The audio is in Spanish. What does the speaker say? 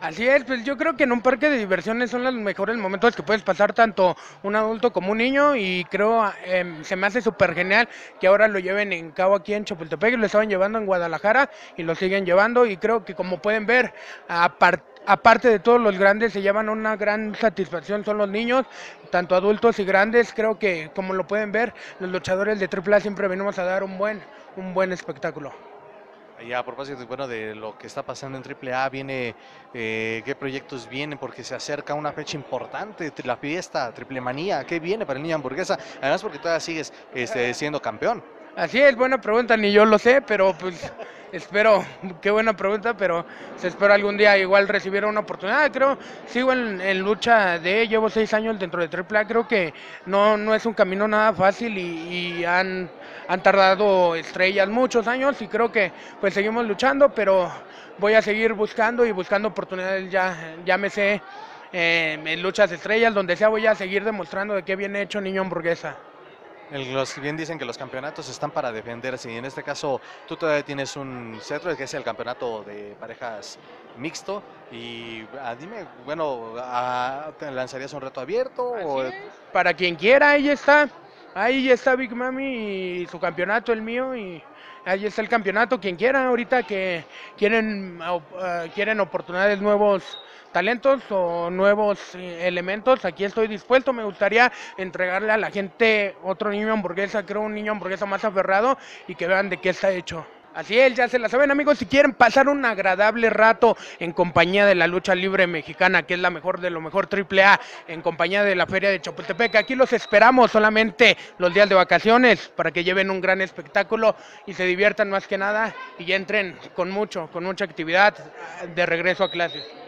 Así es, pues yo creo que en un parque de diversiones son los mejores momentos que puedes pasar tanto un adulto como un niño y creo se me hace súper genial que ahora lo lleven en cabo aquí en Chapultepec, lo estaban llevando en Guadalajara y lo siguen llevando y creo que como pueden ver, aparte de todos los grandes, se llevan una gran satisfacción, son los niños, tanto adultos y grandes, creo que como lo pueden ver, los luchadores de AAA siempre venimos a dar un buen espectáculo. Y a propósito, bueno, de lo que está pasando en AAA, ¿qué proyectos vienen? Porque se acerca una fecha importante, la fiesta, Triple Manía, ¿qué viene para el Niño Hamburguesa? Además porque todavía sigues siendo campeón. Así es, buena pregunta, ni yo lo sé, pero pues espero, qué buena pregunta, pero se espero algún día igual recibir una oportunidad, creo, sigo en lucha llevo 6 años dentro de AAA, creo que no es un camino nada fácil y han tardado estrellas muchos años y creo que pues seguimos luchando, pero voy a seguir buscando y buscando oportunidades, ya me sé en luchas estrellas, donde sea voy a seguir demostrando de qué viene hecho Niño Hamburguesa. Los bien dicen que los campeonatos están para defenderse y en este caso tú todavía tienes un cetro que es el campeonato de parejas mixto y dime, bueno, ¿te lanzarías un reto abierto Así o es. Para quien quiera, ahí está Big Mami y su campeonato, el mío, y ahí está el campeonato, quien quiera, ahorita que quieren oportunidades, nuevos talentos o nuevos elementos, aquí estoy dispuesto, me gustaría entregarle a la gente otro niño hamburguesa, creo un niño hamburguesa más aferrado y que vean de qué está hecho. Así es, ya se la saben amigos, si quieren pasar un agradable rato en compañía de la lucha libre mexicana, que es la mejor de lo mejor AAA, en compañía de la Feria de Chapultepec, aquí los esperamos solamente los días de vacaciones para que lleven un gran espectáculo y se diviertan más que nada y entren con mucha actividad de regreso a clases.